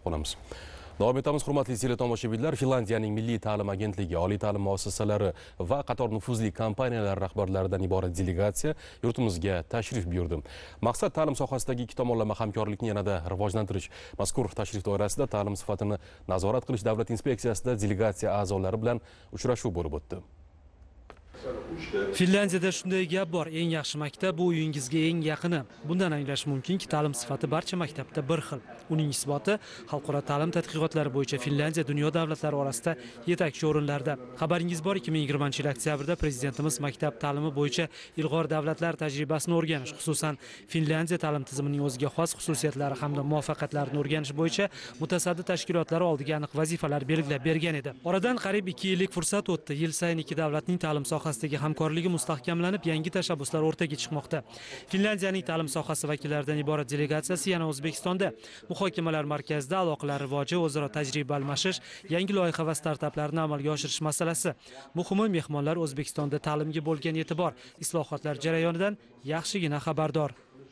Qonamiz. Davom etamiz, hurmatli teletomoshabinlar. Finlandiyaning milliy ta'lim agentligi, oliy ta'lim muassasalari va qator nufuzli kompaniyalar rahbarlaridan iborat delegatsiya yurtimizga tashrif buyurdi. Maqsad ta'lim sohasidagi ikki tomonlama hamkorlikni yanada rivojlantirish. Mazkur tashrif doirasida ta'lim sifatini nazorat qilish davlat inspeksiyasida delegatsiya a'zolari bilan uchrashuv bo'lib o'tdi. Finlandiyada shunday gap bor, eng yaxshi maktab bu uyingizga eng yaqini. Bundan anglash mumkinki, ta'lim sifati barcha maktabda bir xil. Uning isboti xalqaro ta'lim tadqiqotlari bo'yicha Finlandiya dunyo davlatlari orasida yetakchi o'rinlarda. Xabaringiz bor, 2020-yil oktyabrda prezidentimiz maktab ta'limi bo'yicha ilg'or davlatlar tajribasini o'rganish, xususan Finlandiya ta'lim tizimining o'ziga xos xususiyatlari hamda muvaffaqiyatlarini o'rganish bo'yicha mutasaddi tashkilotlar oldiga aniq vazifalar belgilab bergan edi. Oradan qariyb 2 yillik fursat o'tdi. Yil sayin ikki davlatning ta'lim sohasidagi hamkorligi mustahkamlanib, yangi tashabbuslar o'rtaga chiqmoqda. Finlandiyaning ta'lim sohasi vakillaridan iborat delegatsiyasi yana O'zbekistonda muhokamalar markazida aloqalar rivoji, o'zaro tajriba almashish, yangi loyiha va startaplarni amalga oshirish masalasi. Muhimi, mehmonlar O'zbekistonda ta'limga bo'lgan e'tibor, islohotlar jarayonidan yaxshigina xabardor.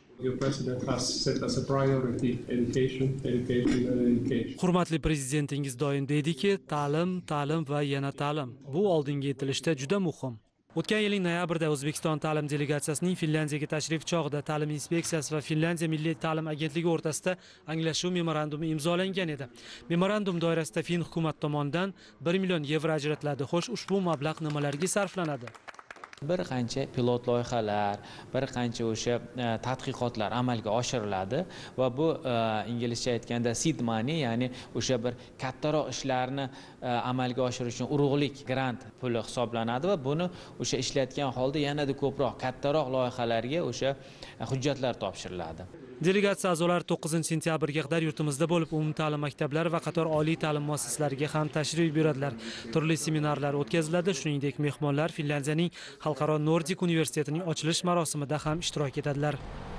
Hurmatli prezidentingiz doim deydiki, ta'lim va yana ta'lim. Bu oldinga intilishda juda muhim. O'tgan yilning noyabrida O'zbekiston ta'lim delegatsiyasining Finlandiyaga tashrif chog'ida ta'lim inspeksiyasi va Finlandiya milliy ta'lim agentligi o'rtasida anglashuv memorandumi imzolangan edi. Memorandum doirasida Fin hukumat tomonidan 1 million yevro ajratiladi. Xo'sh, ushbu mablag' nimalarga sarflanadi? Bir qancha pilot loyihalar, bir qancha o'sha tadqiqotlar amalga oshiriladi va bu inglizcha aytganda seed money, ya'ni o'sha bir kattaroq ishlarni amalga oshirish uchun urug'lik grant puli hisoblanadi va buni o'sha ishlatgan holda yanada ko'proq kattaroq loyihalarga o'sha hujjatlar topshiriladi. Delegatsiya a'zolari 9-sentyabrga qadar yurtimizda bo'lib, umumta'lim maktablari va qator oliy ta'lim muassasalariga ham tashrif buyuradilar. Turli seminarlar o'tkaziladi, shuningdek mehmonlar Finlandiyaning Xalqaro Nordik universitetining ochilish marosimida ham ishtirok etadilar.